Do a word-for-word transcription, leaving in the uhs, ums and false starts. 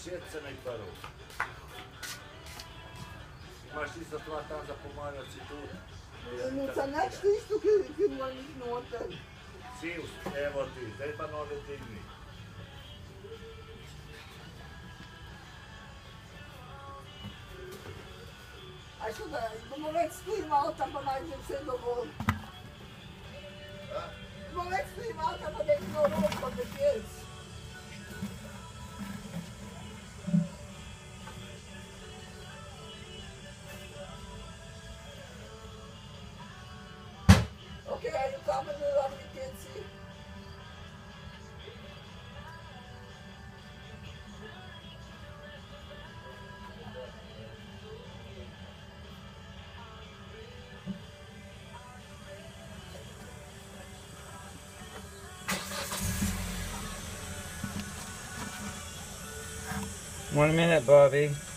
Sjeća na i parov. Imaš isto tva tam za pomagač i tu. Sa nešto isto kad imam ih noter. Sivs, evo ti, daj pa noge digni. A što da, bomo već stojim auta pa nađem se do vod. Bomo već stojim auta pa nek do vod pa ne pjec. Okej, ajde tamo da vam i pjeci. One minute, Bobby.